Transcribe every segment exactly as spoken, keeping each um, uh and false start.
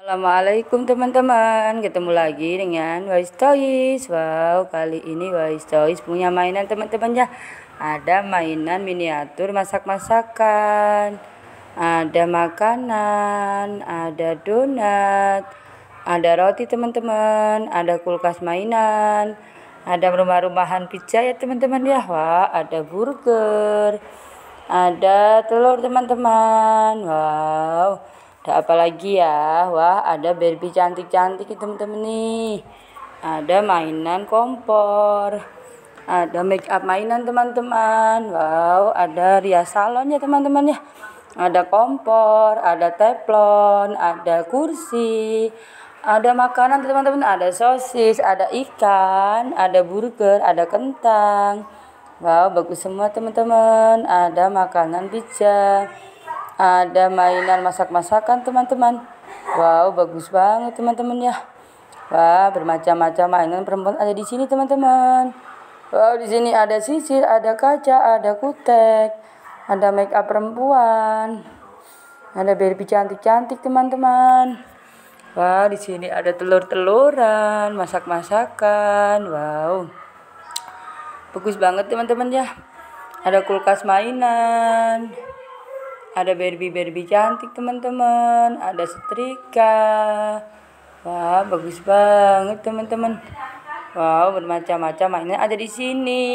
Assalamualaikum teman-teman, ketemu lagi dengan Wise Toys. Wow, kali ini Wise Toys punya mainan teman-teman ya. Ada mainan miniatur masak-masakan, ada makanan, ada donat, ada roti teman-teman, ada kulkas mainan, ada rumah-rumahan pizza ya teman-teman ya. Wah, ada burger, ada telur teman-teman. Wow, ada apa lagi ya? Wah, ada Barbie cantik-cantik teman-teman nih. Ada mainan kompor, ada make up mainan teman-teman. Wow, ada rias salon ya teman-teman ya. Ada kompor, ada teflon, ada kursi, ada makanan teman-teman, ada sosis, ada ikan, ada burger, ada kentang. Wow, bagus semua teman-teman. Ada makanan pizza, ada mainan masak-masakan teman-teman. Wow, bagus banget teman-teman ya. Wah, bermacam-macam mainan perempuan ada di sini teman-teman. Wow, di sini ada sisir, ada kaca, ada kutek, ada make up perempuan, ada Barbie cantik-cantik teman-teman. Wow, di sini ada telur-teluran, masak-masakan. Wow, bagus banget teman-teman ya. Ada kulkas mainan, ada Barbie-Barbie cantik teman-teman, ada setrika. Wah, bagus banget teman-teman. Wow, bermacam-macam mainan ada di sini.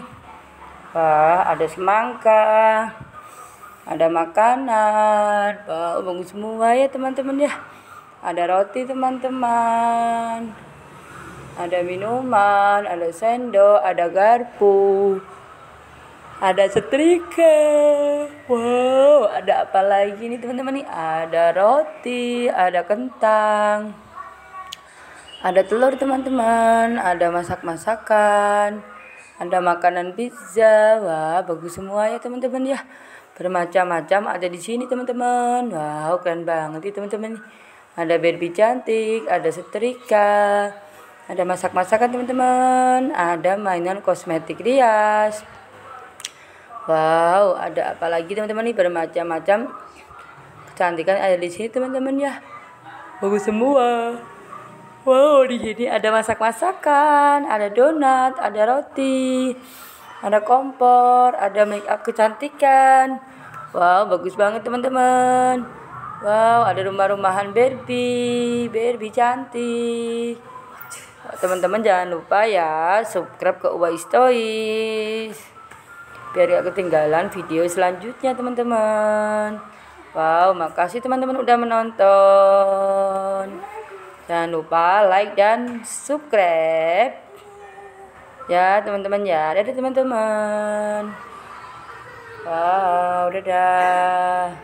Wah, ada semangka, ada makanan. Wow, bagus semua ya teman-teman ya. Ada roti teman-teman, ada minuman, ada sendok, ada garpu, ada setrika. Wow, ada apa lagi nih teman-teman nih? Ada roti, ada kentang, ada telur teman-teman, ada masak-masakan, ada makanan pizza. Wah, bagus semua ya teman-teman ya. Bermacam-macam ada di sini teman-teman. Wow, keren banget nih teman-teman. Ada Barbie cantik, ada setrika, ada masak-masakan teman-teman, ada mainan kosmetik rias. Wow, ada apa lagi teman-teman nih? Bermacam-macam kecantikan ada di sini teman-teman ya. Bagus semua. Wow, di sini ada masak-masakan, ada donat, ada roti, ada kompor, ada make up kecantikan. Wow, bagus banget teman-teman. Wow, ada rumah-rumahan Barbie, Barbie cantik. Teman-teman jangan lupa ya subscribe ke Wise Toys biar gak ketinggalan video selanjutnya teman-teman. Wow, makasih teman-teman udah menonton. Jangan lupa like dan subscribe ya teman-teman ya. Dadah teman-teman. Wow, dadah.